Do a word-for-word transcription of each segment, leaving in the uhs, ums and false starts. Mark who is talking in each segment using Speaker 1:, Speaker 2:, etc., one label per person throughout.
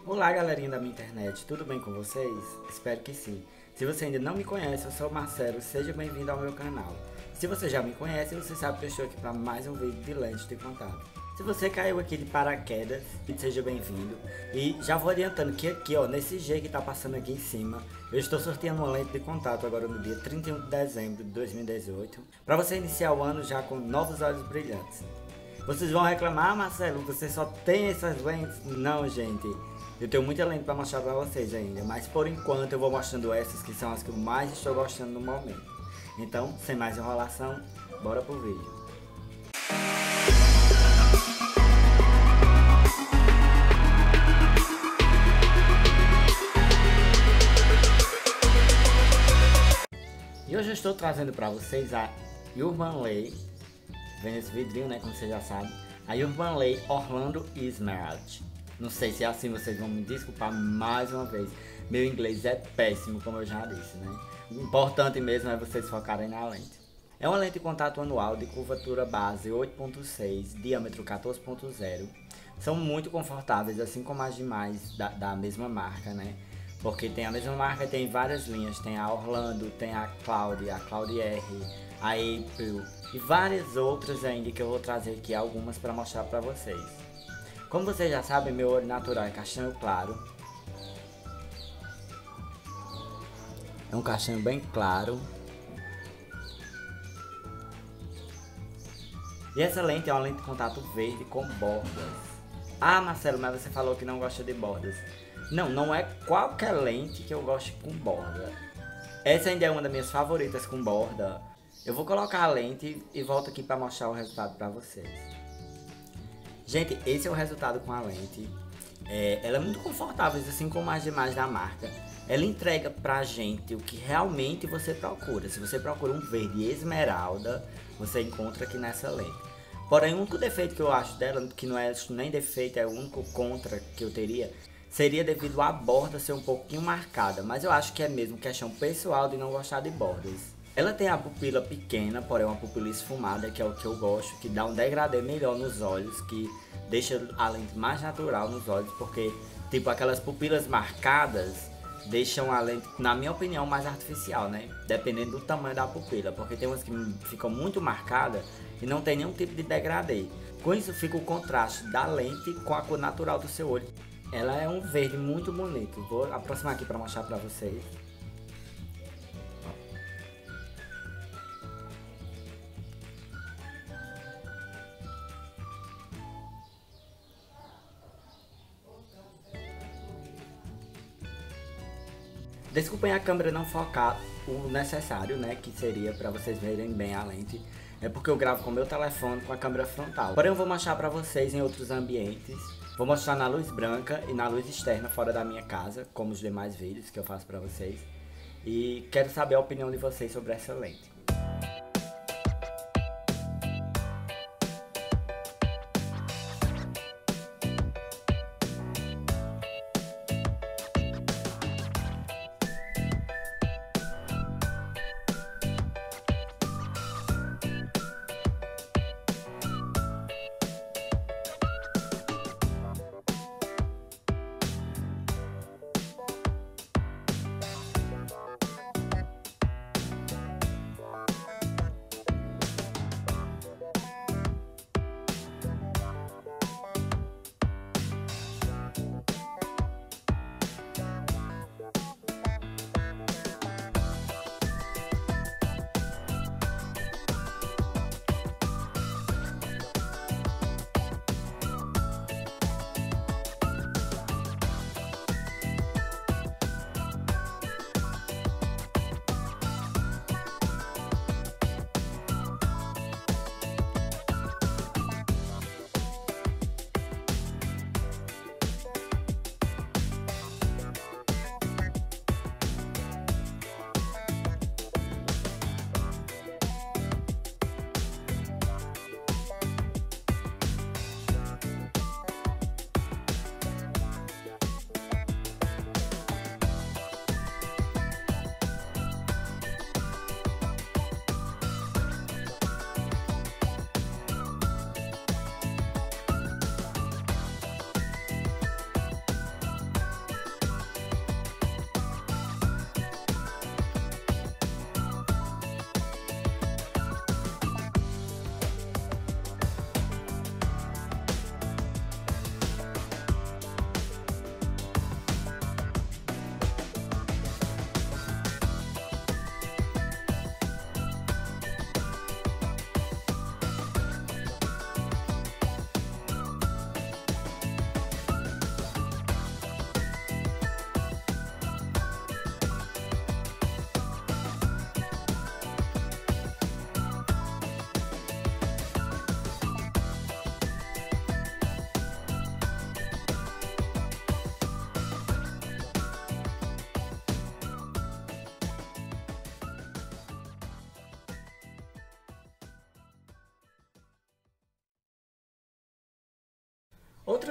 Speaker 1: Olá, galerinha da minha internet, tudo bem com vocês? Espero que sim. Se você ainda não me conhece, eu sou o Marcelo, seja bem-vindo ao meu canal. Se você já me conhece, você sabe que eu estou aqui para mais um vídeo de lente de contato. Se você caiu aqui de paraquedas, seja bem-vindo. E já vou adiantando que aqui, ó, nesse G que tá passando aqui em cima, eu estou sorteando uma lente de contato agora no dia trinta e um de dezembro de dois mil e dezoito, para você iniciar o ano já com novos olhos brilhantes. Vocês vão reclamar, ah, Marcelo, você só tem essas lentes? Não, gente. Eu tenho muita lente para mostrar para vocês ainda, mas por enquanto eu vou mostrando essas que são as que eu mais estou gostando no momento. Então, sem mais enrolação, bora pro vídeo. E hoje eu estou trazendo para vocês a Urban Lay, vendo esse vidrinho, né, como vocês já sabem, a Urban Lay Orlando Emerald. Não sei se é assim, vocês vão me desculpar mais uma vez. Meu inglês é péssimo, como eu já disse, né? O importante mesmo é vocês focarem na lente. É uma lente de contato anual de curvatura base oito ponto seis, diâmetro quatorze ponto zero. São muito confortáveis, assim como as demais da, da mesma marca, né? Porque tem a mesma marca, tem várias linhas. Tem a Orlando, tem a Cloud, a Cloud R, a April e várias outras ainda que eu vou trazer aqui algumas para mostrar para vocês. Como vocês já sabem, meu olho natural é castanho claro. É um castanho bem claro. E essa lente é uma lente de contato verde com bordas. Ah, Marcelo, mas você falou que não gosta de bordas. Não, não é qualquer lente que eu goste com borda. Essa ainda é uma das minhas favoritas com borda. Eu vou colocar a lente e volto aqui para mostrar o resultado para vocês. Gente, esse é o resultado com a lente. É, ela é muito confortável, assim como as demais da marca. Ela entrega pra gente o que realmente você procura. Se você procura um verde esmeralda, você encontra aqui nessa lente. Porém, o único defeito que eu acho dela, que não é nem defeito, é o único contra que eu teria, seria devido à borda ser um pouquinho marcada. Mas eu acho que é mesmo questão pessoal de não gostar de bordas. Ela tem a pupila pequena, porém uma pupila esfumada, que é o que eu gosto, que dá um degradê melhor nos olhos, que deixa a lente mais natural nos olhos, porque tipo aquelas pupilas marcadas deixam a lente, na minha opinião, mais artificial, né? Dependendo do tamanho da pupila, porque tem umas que ficam muito marcadas e não tem nenhum tipo de degradê. Com isso fica o contraste da lente com a cor natural do seu olho. Ela é um verde muito bonito. Vou aproximar aqui para mostrar para vocês. Desculpem a câmera não focar o necessário, né, que seria para vocês verem bem a lente. É porque eu gravo com o meu telefone com a câmera frontal. Porém eu vou mostrar para vocês em outros ambientes. Vou mostrar na luz branca e na luz externa fora da minha casa, como os demais vídeos que eu faço para vocês. E quero saber a opinião de vocês sobre essa lente.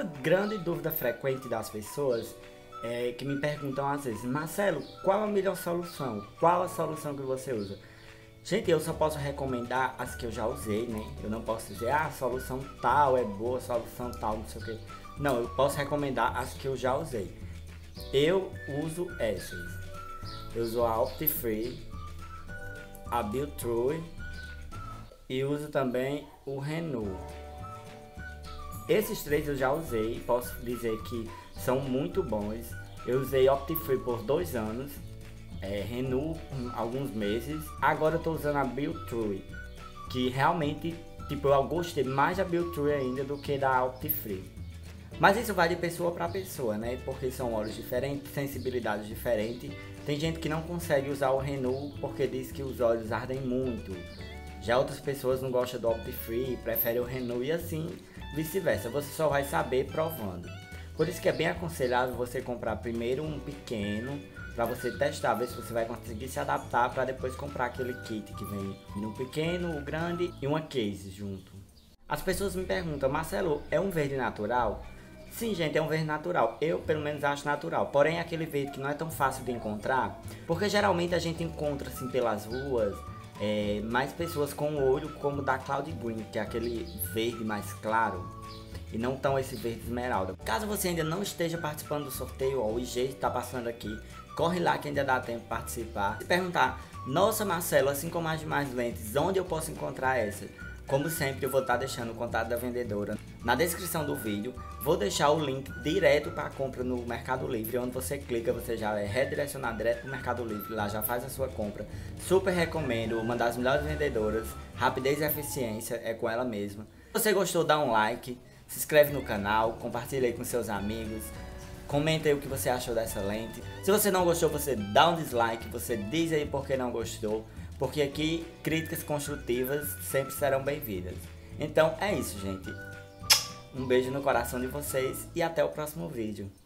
Speaker 1: outra grande dúvida frequente das pessoas é que me perguntam às vezes: Marcelo, qual a melhor solução? Qual a solução que você usa? Gente, eu só posso recomendar as que eu já usei, né? Eu não posso dizer, ah, a solução tal é boa, a solução tal, não sei o que. Não, eu posso recomendar as que eu já usei. Eu uso essas. Eu uso a Opti-Free, a Biotrue e uso também o Renew. Esses três eu já usei, posso dizer que são muito bons. Eu usei Opti-Free por dois anos. É, Renew alguns meses. Agora eu tô usando a Biotrue, que realmente, tipo, eu gostei mais da Biotrue ainda do que da Opti-Free. Mas isso vai de pessoa para pessoa, né? Porque são óleos diferentes, sensibilidades diferentes. Tem gente que não consegue usar o Renew porque diz que os olhos ardem muito. Já outras pessoas não gostam do Opti-Free, preferem o Renew e assim vice-versa. Você só vai saber provando. Por isso que é bem aconselhável você comprar primeiro um pequeno, para você testar, ver se você vai conseguir se adaptar, para depois comprar aquele kit que vem no pequeno, o grande e uma case junto. As pessoas me perguntam: Marcelo, é um verde natural? Sim, gente, é um verde natural. Eu, pelo menos, acho natural. Porém, é aquele verde que não é tão fácil de encontrar, porque geralmente a gente encontra, assim, pelas ruas, é, mais pessoas com o olho como da Cloud Green, que é aquele verde mais claro, e não tão esse verde esmeralda. Caso você ainda não esteja participando do sorteio, ó, o I G está passando aqui, corre lá que ainda dá tempo de participar. Se perguntar: nossa, Marcelo, assim como as demais lentes, onde eu posso encontrar essa? Como sempre, eu vou estar deixando o contato da vendedora na descrição do vídeo. Vou deixar o link direto para a compra no Mercado Livre, onde você clica, você já é redirecionado direto para o Mercado Livre, lá já faz a sua compra. Super recomendo, uma das melhores vendedoras, rapidez e eficiência, é com ela mesma. Se você gostou, dá um like, se inscreve no canal, compartilha aí com seus amigos. Comenta aí o que você achou dessa lente. Se você não gostou, você dá um dislike, você diz aí por que não gostou, porque aqui críticas construtivas sempre serão bem-vindas. Então é isso, gente. Um beijo no coração de vocês e até o próximo vídeo.